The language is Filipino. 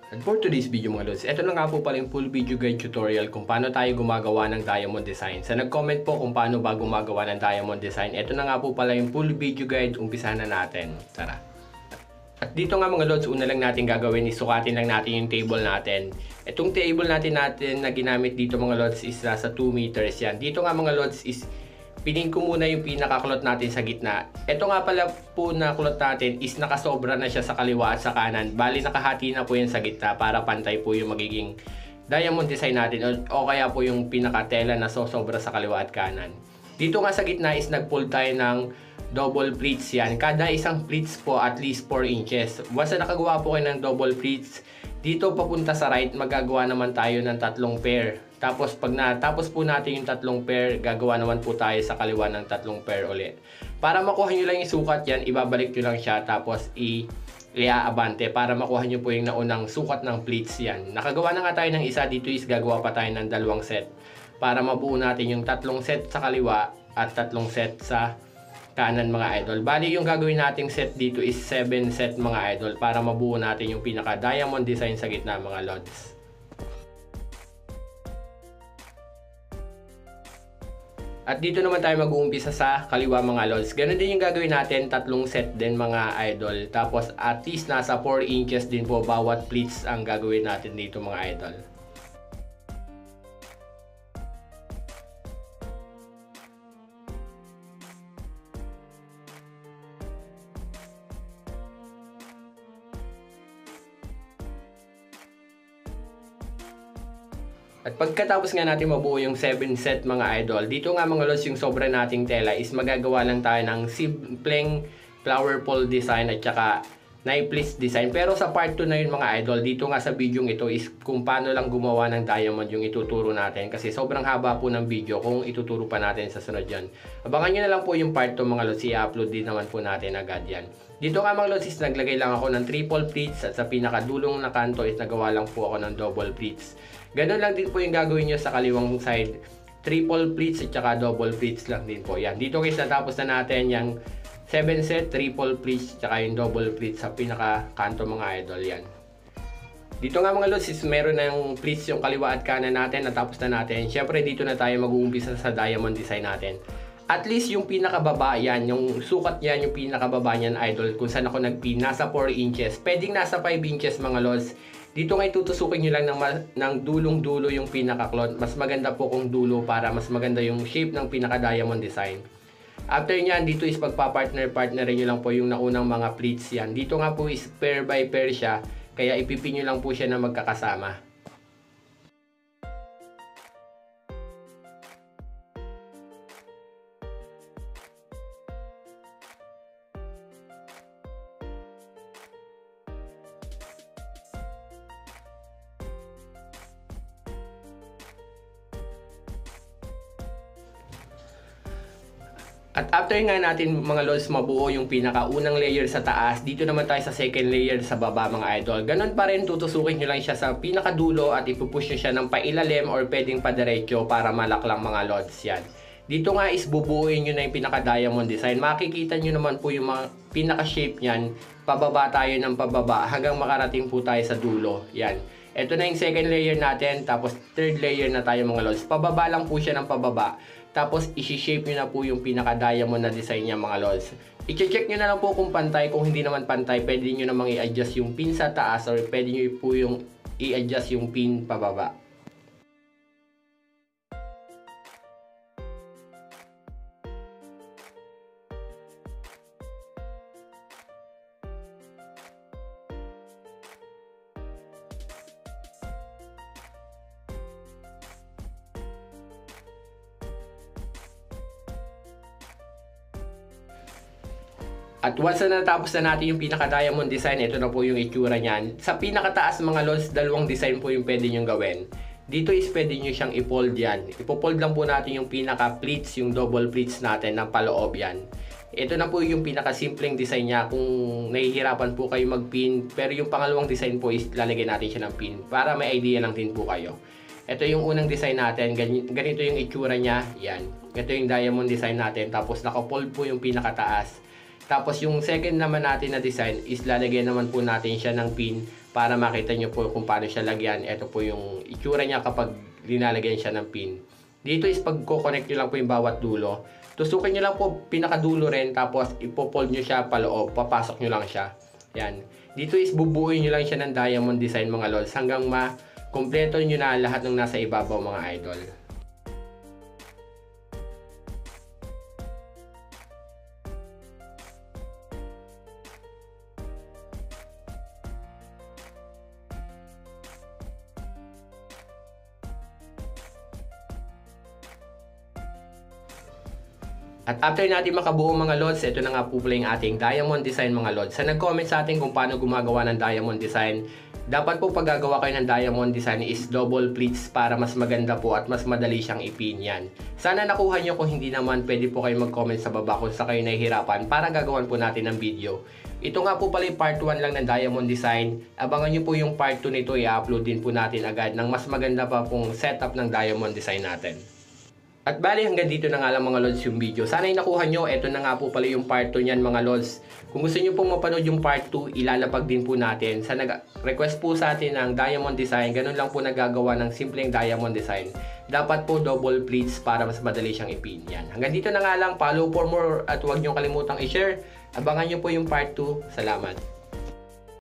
And for today's video mga lods, ito na nga po pala yung full video guide tutorial kung paano tayo gumagawa ng diamond design. Sa nag-comment po kung paano ba gumagawa ng diamond design, ito na nga po pala yung full video guide, umpisahan na natin. Tara! At dito nga mga lods, una lang natin gagawin is sukatin lang natin yung table natin. Itong table natin na ginamit dito mga lods is nasa 2 meters yan. Dito nga mga lods is pinin ko muna yung pinaka-cloth natin sa gitna. Ito nga pala po na cloth natin is nakasobra na siya sa kaliwa at sa kanan. Bali nakahati na po yan sa gitna para pantay po yung magiging diamond design natin o kaya po yung pinaka-tela na sosobra sa kaliwa at kanan. Dito nga sa gitna is nag-pull tayo ng double pleats yan. Kada isang pleats po at least 4 inches. Basta nakagawa po kayo ng double pleats, dito papunta sa right magagawa naman tayo ng 3 pair. Tapos pag natapos po natin yung 3 pair, gagawa naman po tayo sa kaliwa ng 3 pair ulit. Para makuha nyo lang yung sukat yan, ibabalik nyo lang siya tapos i-aabante para makuha nyo po yung naunang sukat ng pleats yan. Nakagawa na nga tayo ng isa, dito is gagawa pa tayo ng 2 set para mabuo natin yung 3 set sa kaliwa at 3 set sa kanan mga idol. Bali yung gagawin nating set dito is 7 set mga idol para mabuo natin yung pinaka diamond design sa gitna mga lods. At dito naman tayo mag-uumpisa sa kaliwa mga lods. Ganun din yung gagawin natin, 3 set din mga idol. Tapos at least nasa 4 inches din po bawat pleats ang gagawin natin dito mga idol. At pagkatapos nga natin mabuo yung 7 set mga idol, dito nga mga lods yung sobra nating tela is magagawa lang tayo ng simpleng flower pole design at saka naiplist design. Pero sa part 2 na yun mga idol, dito nga sa video ito is kung paano lang gumawa ng diamond yung ituturo natin. Kasi sobrang haba po ng video kung ituturo pa natin sa sunod yan. Abangan nyo na lang po yung part 2 mga lods, i-upload din naman po natin agad yan. Dito nga mga lods is naglagay lang ako ng triple pleats at sa pinakadulong na kanto is nagawa lang po ako ng double pleats. Ganon lang din po yung gagawin nyo sa kaliwang side. Triple pleats at saka double pleats lang din po. Yan. Dito guys, natapos na natin yung 7 set, triple pleats, at saka yung double pleats sa pinaka-kanto mga idol. Yan. Dito nga mga lods is meron ng pleats yung kaliwa at kanan natin. Natapos na natin. Syempre dito na tayo mag-uumpisa sa diamond design natin. At least yung pinakababa yan, yung sukat yan, yung pinakababa yan idol, kung saan ako nagpin, nasa 4 inches. Pwedeng nasa 5 inches mga lods. Dito nga itutusukin nyo lang ng dulong-dulo yung pinaka-cloth. Mas maganda po kung dulo para mas maganda yung shape ng pinaka-diamond design. After nyan, dito is pagpa-partner-partnerin nyo lang po yung naunang mga pleats yan. Dito nga po is pair by pair siya, kaya ipipin nyo lang po siya na magkakasama. At after nga natin mga lods mabuo yung pinakaunang layer sa taas, dito naman tayo sa second layer sa baba mga idol. Ganon pa rin, tutusukin nyo lang siya sa pinakadulo at ipupush nyo siya ng pailalim or pwedeng padiretso para malaklang mga lods yan. Dito nga is bubuuin nyo na yung pinaka-diamond design. Makikita nyo naman po yung mga pinaka-shape nyan. Pababa tayo ng pababa hanggang makarating po tayo sa dulo. Yan. Ito na yung second layer natin, tapos third layer na tayo mga lods. Pababa lang po siya ng pababa. Tapos isi-shape nyo na po yung pinaka-diamond na design niya mga lods. I-check nyo na lang po kung pantay. Kung hindi naman pantay, pwede nyo namang i-adjust yung pin sa taas or pwede nyo po yung i-adjust yung pin pababa. At once na natapos na natin yung pinaka-diamond design, ito na po yung itsura niyan. Sa pinakataas mga lods, dalawang design po yung pwede nyo gawin. Dito is pwede nyo siyang i-fold yan. Ipo-fold lang po natin yung pinaka-pleats, yung double pleats natin ng paloob yan. Ito na po yung pinaka-simpleng design niya kung nahihirapan po kayo mag-pin. Pero yung pangalawang design po is lalagyan natin siya ng pin para may idea lang din po kayo. Ito yung unang design natin, ganito yung itsura niya, yan. Ito yung diamond design natin, tapos naka-fold po yung pinakataas. Tapos yung second naman natin na design is lalagyan naman po natin siya ng pin para makita nyo po kung paano siya lagyan. Ito po yung itsura niya kapag linalagyan siya ng pin. Dito is pagko-connect nyo lang po yung bawat dulo. Tusukin nyo lang po pinakadulo rin, tapos ipopold nyo siya paloob, papasok nyo lang siya. Yan. Dito is bubuuin nyo lang siya ng diamond design mga lods hanggang ma-kompleto nyo na lahat ng nasa ibabaw mga idol. At after natin makabuo mga lods, ito na nga po pala yung ating diamond design mga lods. Sa nag-comment sa atin kung paano gumagawa ng diamond design, dapat po pag gagawa kayo ng diamond design is double pleats para mas maganda po at mas madali siyang ipin yan. Sana nakuha nyo, kung hindi naman pwede po kayo mag-comment sa baba kung sa kayo nahihirapan para gagawan po natin ng video. Ito nga po pala yung part 1 lang ng diamond design. Abangan nyo po yung part 2 nito, i-upload din po natin agad ng mas maganda pa pong setup ng diamond design natin. At bali hanggang dito na nga lang mga lods yung video. Sana ay nakuha nyo. Ito na nga po pala yung part 2 niyan mga lods. Kung gusto nyo pong mapanood yung part 2, ilalapag din po natin. Sa nag-request po sa atin ng diamond design, ganun lang po nagagawa ng simpleng diamond design. Dapat po double pleats para mas madali siyang ipin. Yan. Hanggang dito na nga lang. Follow for more at huwag nyo kalimutang i-share. Abangan nyo po yung part 2. Salamat.